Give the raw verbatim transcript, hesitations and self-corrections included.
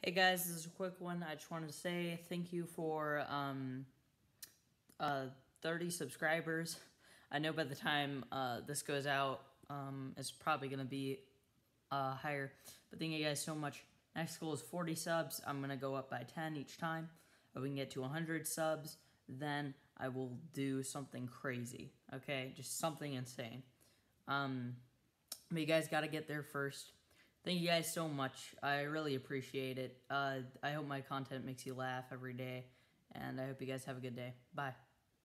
Hey guys, this is a quick one. I just wanted to say thank you for um, uh, thirty subscribers. I know by the time uh, this goes out, um, it's probably going to be uh, higher. But thank you guys so much. Next goal is forty subs. I'm going to go up by ten each time. If we can get to one hundred subs, then I will do something crazy. Okay? Just something insane. Um, but you guys got to get there first. Thank you guys so much. I really appreciate it. Uh, I hope my content makes you laugh every day. And I hope you guys have a good day. Bye.